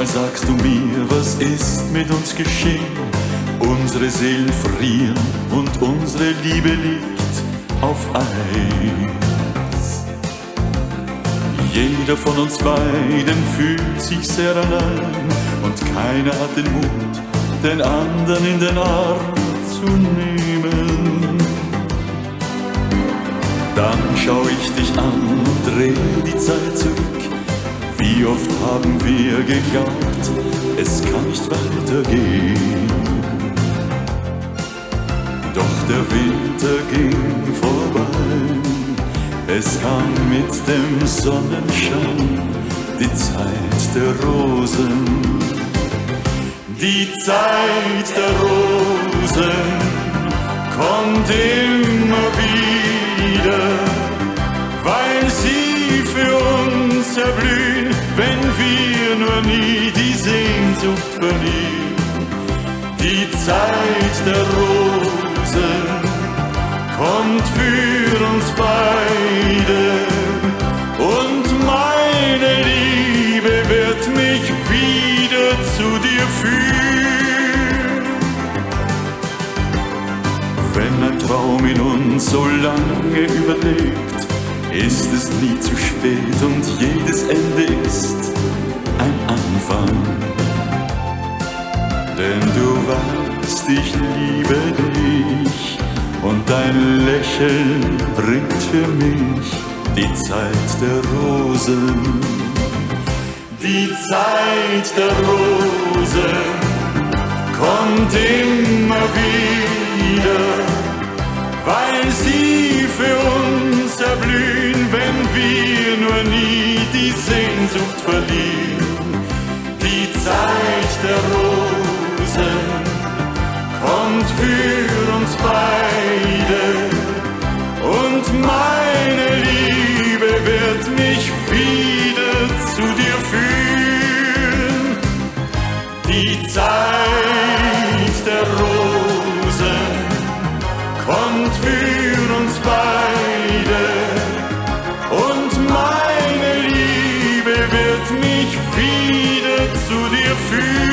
Manchmal sagst du mir, was ist mit uns geschehen? Unsere Seelen frieren und unsere Liebe liegt auf Eis. Jeder von uns beiden fühlt sich sehr allein und keiner hat den Mut, den anderen in den Arm zu nehmen. Dann schau ich dich an und dreh die Zeit zurück. Wie oft haben wir geglaubt, es kann nicht weitergehen. Doch der Winter ging vorbei, es kam mit dem Sonnenschein die Zeit der Rosen. Die Zeit der Rosen kommt immer wieder, weil sie für uns erblühen, wenn wir nur nie die Sehnsucht verlieren. Die Zeit der Rosen kommt für uns beide und meine Liebe wird mich wieder zu dir führen. Wenn ein Traum in uns so lange überlebt, ist es nie zu spät und jedes Ende ist ein Anfang. Denn du weißt, ich liebe dich und dein Lächeln bringt für mich die Zeit der Rosen. Die Zeit der Rosen kommt immer wieder, weil sie für uns erblühen, wenn wir nur nie die Sehnsucht verlieren. Die Zeit der Rosen kommt für uns beide und meine Liebe wird mich wieder zu dir führen. Die Zeit der Rosen kommt für uns beide und meine Liebe wird mich wieder zu dir führen.